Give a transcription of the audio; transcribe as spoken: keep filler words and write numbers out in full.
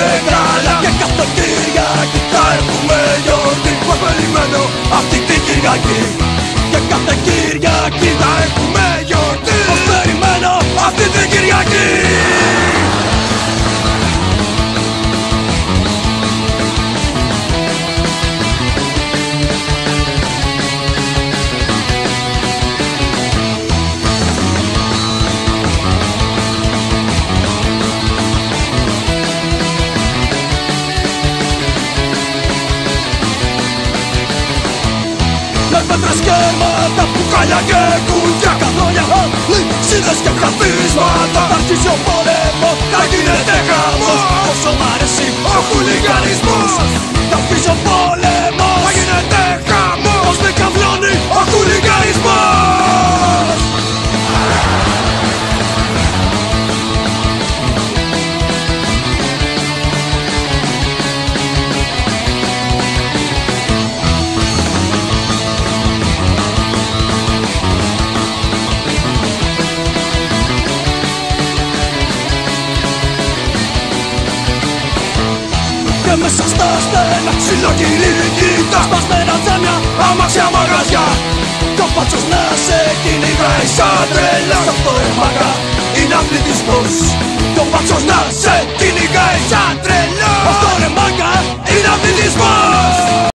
καλά. Και κάθε Κυριακή θα έχουμε γιορτή. Πώς περιμένω αυτή την Κυριακή. Και κάθε Κυριακή θα έχουμε γιορτή. Πώς περιμένω αυτή την Κυριακή. Με πέτρες και αίματα, μπουκάλια και κουτιά, καθόλια, λυσίδες και καθίσματα. Θα αρχίσει ο πόλεμος, θα γίνεται χαμός. Πόσο μ' αρέσει ο χουλιγανισμός. Θα αρχίσει ο πόλεμος, θα γίνεται χαμός. Πώς με καβλώνει ο χουλιγανισμός. Και μέσα στα στενά ξυλοκυρίκητα, σπασμένα τζάμια, αμάξια μαγαζιά. Κι ο πάτσος να σε κυνηγάει σαν τρελάς. Αυτό ρε μάγκα είναι αθλητισμός. Κι ο πάτσος να